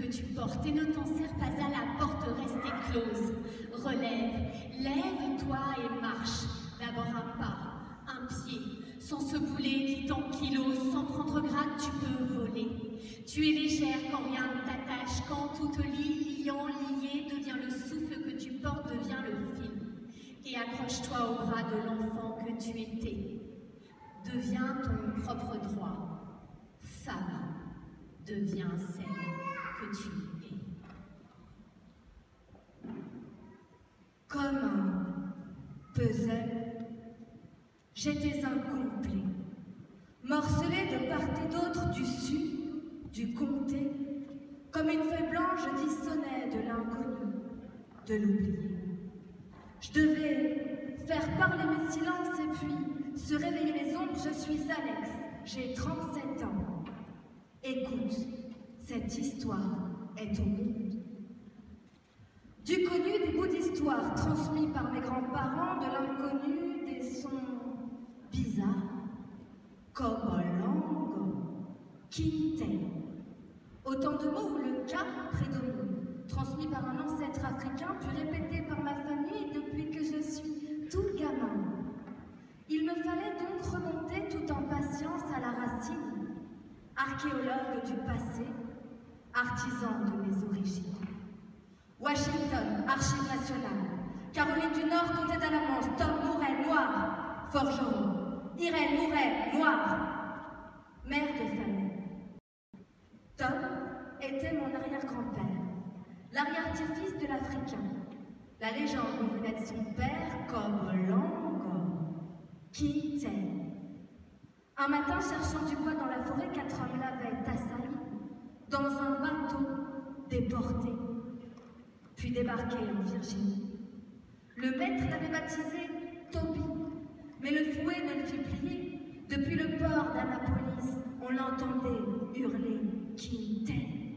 que tu portes et ne t'en sers pas à la porte restée close. Relève, lève-toi et marche. D'abord un pas, un pied, sans ce boulet qui t'ankylose, sans prendre grade, tu peux voler. Tu es légère quand rien ne t'attache, quand tout te lie, liant, lié, devient le souffle que tu portes, devient le fil. Et accroche-toi au bras de l'enfant que tu étais. Deviens ton propre droit. Femme, deviens celle que tu es. Comme un puzzle, j'étais incomplet, morcelé de part et d'autre du sud, du comté, comme une feuille blanche je dissonnais de l'inconnu, de l'oublié. Je devais faire parler mes silences et puis se réveiller les ombres. Je suis Alex, j'ai 37 ans. Écoute, cette histoire est au monde. Du connu, des bouts d'histoire transmis par mes grands-parents, de l'inconnu, des sons bizarres, Kobolango, Kinte. Autant de mots où le cas prédomine, transmis par un ancêtre africain, puis répété par ma famille depuis que je suis tout gamin. Il me fallait donc remonter tout en patience à la racine, archéologue du passé, artisan de mes origines. Washington, Archives nationales. Caroline du Nord, comté d'Alamance. Tom Mouret, noir. Forgeron. Irène Mouret, noire. Mère de famille. Tom était mon arrière-grand-père, l'arrière-petit-fils de l'Africain. La légende lui venait de son père, Kobolango, Kinte. Un matin, cherchant du bois dans la forêt, 4 hommes l'avaient assailli dans un bateau déporté, puis débarqué en Virginie. Le maître l'avait baptisé Toby, mais le fouet ne le fit plier. Depuis le port d'Annapolis, on l'entendait hurler Kinte.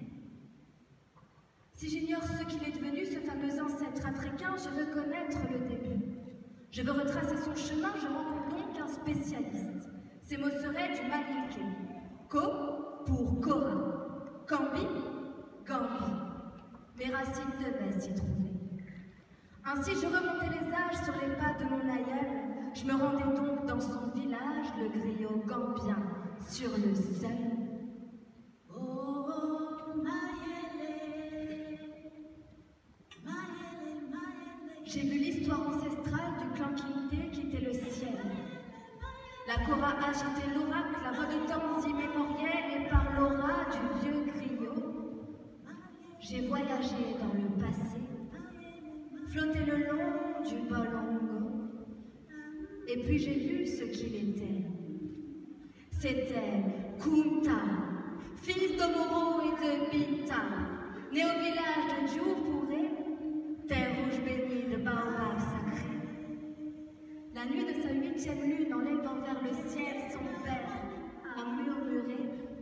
Si j'ignore ce qu'il est devenu, ce fameux ancêtre africain, je veux connaître le début. Je veux retracer son chemin, je rencontre donc un spécialiste. Ces mots seraient du malinké. Ko pour Cora, Cambi, Gambi. Mes racines devaient s'y trouver. Ainsi, je remontais les âges sur les pas de mon aïeul. Je me rendais donc dans son village, le griot gambien, sur le seuil. Oh, oh, Mayele, Mayele, Mayele. J'ai vu l'histoire ancestrale du clan Kinte quitter le ciel. La Cora agitait l'oracle, la voix de temps immémorielle, et par l'aura du vieux griot, j'ai voyagé dans le passé, flotté le long du Bolongo, et puis j'ai vu ce qu'il était. C'était Kunta, fils d'Omoro et de Bita, né au village de Djoufouré, terre rouge bénie de baobab sacré. La nuit de sa 8e lune, en élevant vers le ciel, son père a murmuré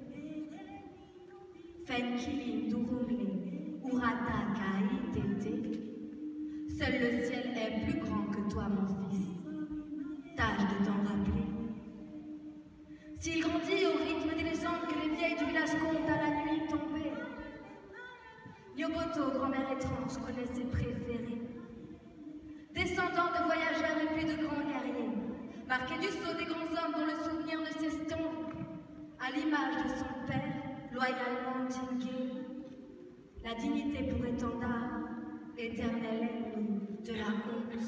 Fenkili Durumli, Urata Kaitete. Seul le ciel est plus grand que toi, mon fils. Tâche de t'en rappeler. S'il grandit au rythme des légendes que les vieilles du village comptent à la nuit tombée, Nyoboto, grand-mère étrange, connaît ses préférés. Descendant de voyageurs et puis de grands guerriers, marqué du sceau des grands hommes dont le souvenir ne s'estompe, à l'image de son père, loyalement Jingué, la dignité pour étendard, éternel ennemi de la honte.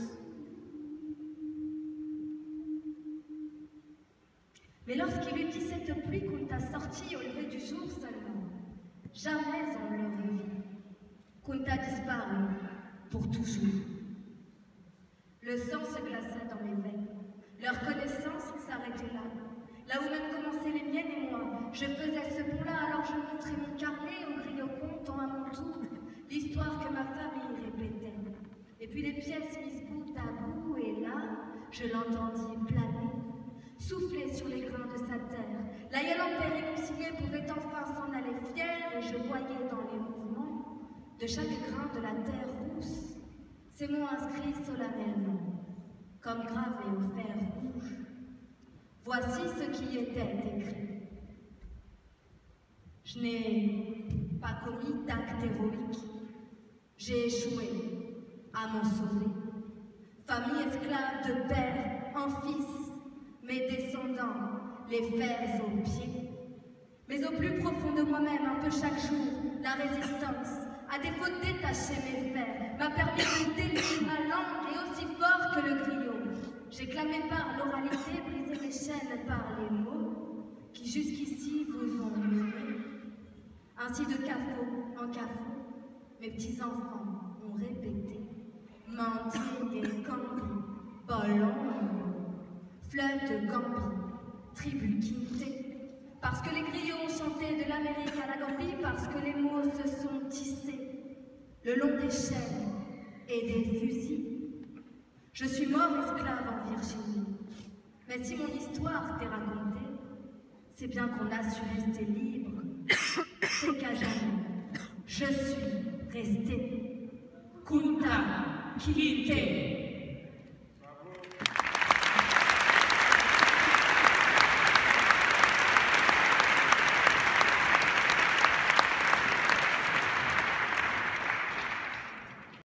Mais lorsqu'il eut dit cette pluie qu'on t'a sortie au lever du jour seulement, jamais on ne le revit. Kunta disparut pour toujours. Le sang se glaçait dans mes veines. Leur connaissance s'arrêtait là. Là où même commençaient les miennes et moi. Je faisais ce pont-là, alors je montrais mon carnet au griot contant à mon tour l'histoire que ma famille répétait. Et puis les pièces mises bout à bout, et là, je l'entendis planer, souffler sur les grains de sa terre. L'aïeul en paix réconcilié pouvait enfin s'en aller fier, et je voyais dans les mouvements de chaque grain de la terre rousse ces mots inscrits solennellement, comme gravés au fer rouge. Voici ce qui était écrit. Je n'ai pas commis d'actes héroïques. J'ai échoué à m'en sauver. Famille esclave de père en fils, mes descendants, les fers aux pieds. Mais au plus profond de moi-même, un peu chaque jour, la résistance, à défaut de détacher mes fers, m'a permis de délier ma langue et aussi fort que le griot. J'ai clamé par l'oralité, brisé mes chaînes par les mots qui jusqu'ici vous ont mené. Ainsi de CAFO en CAFO, mes petits-enfants ont répété. Mendier et Gambie, Bolon, fleuve de Gambie, tribu Quinté. Parce que les griots ont chanté de l'Amérique à la Gambie, parce que les mots se sont tissés le long des chaînes et des fusils. Je suis mort esclave en Virginie, mais si mon histoire t'est racontée, c'est bien qu'on a su rester libre. C'est qu'à jamais, je suis restée. Kunta Kinte.